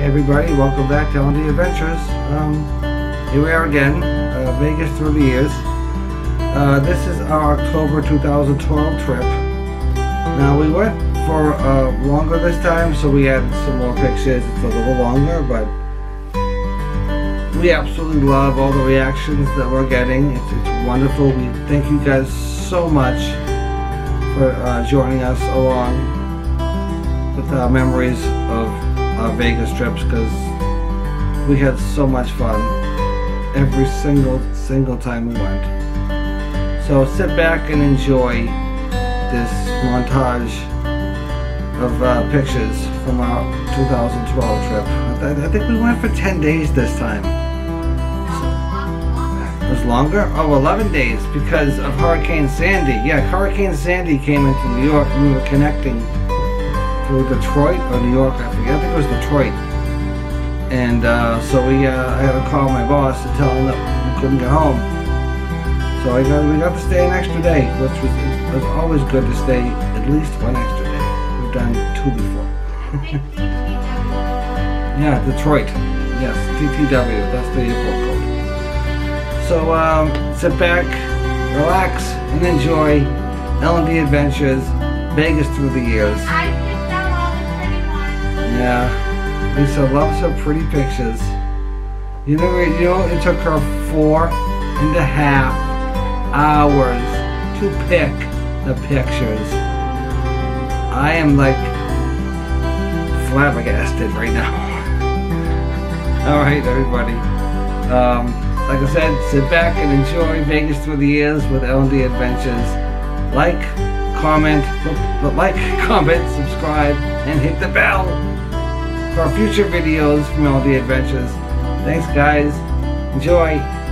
everybody, welcome back to L&D Adventures. Here we are again, Vegas through the years. This is our October 2012 trip. Now we went for longer this time, so we added some more pictures. It's a little longer, but we absolutely love all the reactions that we're getting. It's wonderful. We thank you guys so much for joining us along with our memories of our Vegas trips, because we had so much fun every single time we went. So sit back and enjoy this montage of pictures from our 2012 trip. I think we went for 10 days this time. It was longer? Oh, 11 days because of Hurricane Sandy. Yeah, Hurricane Sandy came into New York and we were connecting through Detroit or New York, I forget. I think it was Detroit. And so I had to call my boss to tell him that we couldn't get home. So we got to stay an extra day, which was always good to stay at least one extra day. We've done 2 before. Yeah, Detroit. Yes, TTW. That's the airport code. So sit back, relax, and enjoy L&D Adventures, Vegas through the years. Yeah, Lisa loves her pretty pictures. You know, it took her 4.5 hours to pick the pictures. I am like flabbergasted right now. Alright everybody, like I said, sit back and enjoy Vegas through the years with L&D Adventures. Like, comment, subscribe, and hit the bell for future videos from L&D Adventures. Thanks guys, enjoy.